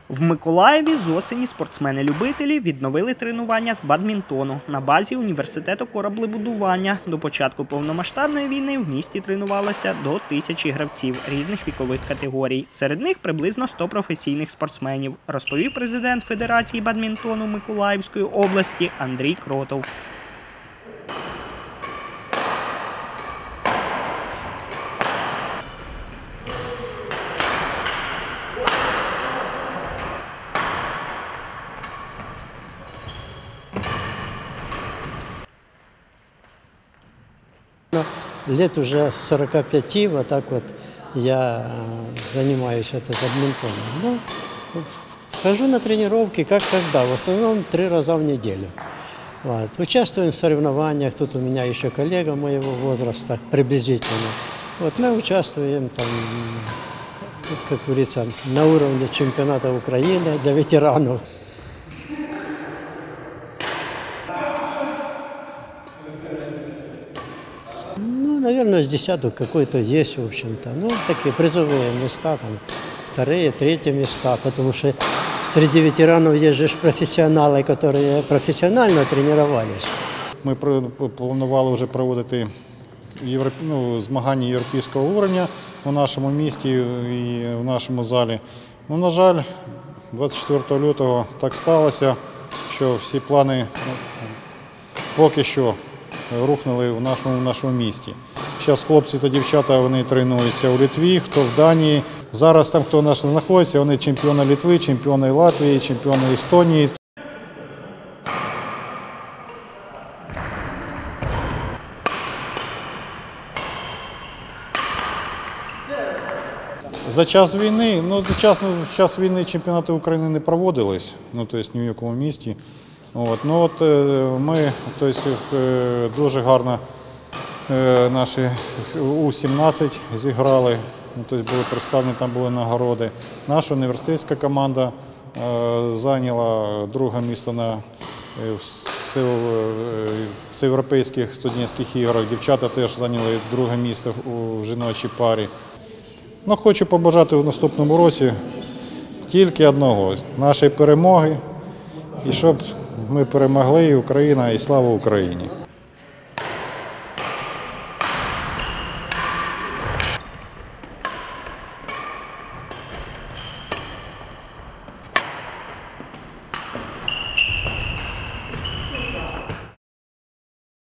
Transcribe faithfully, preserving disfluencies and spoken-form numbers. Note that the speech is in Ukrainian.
В Миколаєві з осені спортсмени-любителі відновили тренування з бадмінтону на базі університету кораблебудування. До початку повномасштабної війни в місті тренувалося до тисячі гравців різних вікових категорій. Серед них приблизно сто професійних спортсменів, розповів президент Федерації бадмінтону Миколаївської області Андрій Кротов. Лет уже сорока пяти, вот так вот я занимаюсь это бадминтоном. Ну, хожу на тренировки, как когда, в основном три раза в неделю. Вот. Участвуем в соревнованиях, тут у меня еще коллега моего возраста, приблизительно. Вот мы участвуем, там, как говорится, на уровне чемпионата Украины для ветеранов. Ну, наверное, с десяток какой-то есть, в общем-то. Ну, такие призовые места, там, вторые, третьи места, потому что среди ветеранов есть же профессионалы, которые профессионально тренировались. Ми планували вже проводити європ... ну, змагання європейського рівня у нашому місті і в нашому залі. Ну, на жаль, двадцять четвертого лютого так сталося, що всі плани поки що рухнули в нашому, в нашому місті. Зараз хлопці та дівчата вони тренуються у Литві, хто в Данії. Зараз там, хто у нас знаходиться, вони чемпіони Литви, чемпіони Латвії, чемпіони Естонії. За час війни, ну, за час, ну, в час війни чемпіонати України не проводились, ну, тобто ні в якому місті. От, ну, от, ми тобто, дуже гарно наші У сімнадцять зіграли, ну, тобто були представлені, там були нагороди. Наша університетська команда зайняла друге місце на всеєвропейських студентських іграх. Дівчата теж зайняли друге місце у жіночій парі. Ну, хочу побажати в наступному році тільки одного – нашої перемоги, і щоб ми перемогли, і Україна, і слава Україні!